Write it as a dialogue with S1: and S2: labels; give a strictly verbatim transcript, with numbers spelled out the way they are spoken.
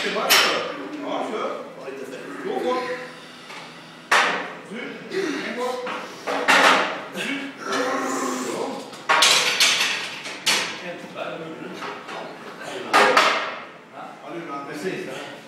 S1: det bara kör. Ja, kör. Gå bort. Ut. En bort. Ut. Ja. En tvär. Ja, du precis.